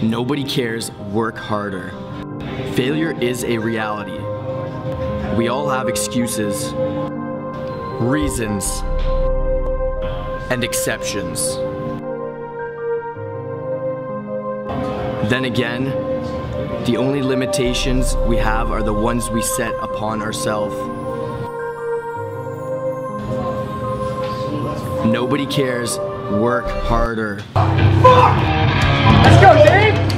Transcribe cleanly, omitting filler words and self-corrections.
Nobody cares, work harder. Failure is a reality. We all have excuses, reasons, and exceptions. Then again, the only limitations we have are the ones we set upon ourselves. Nobody cares, work harder. Fuck! Let's go, Dave!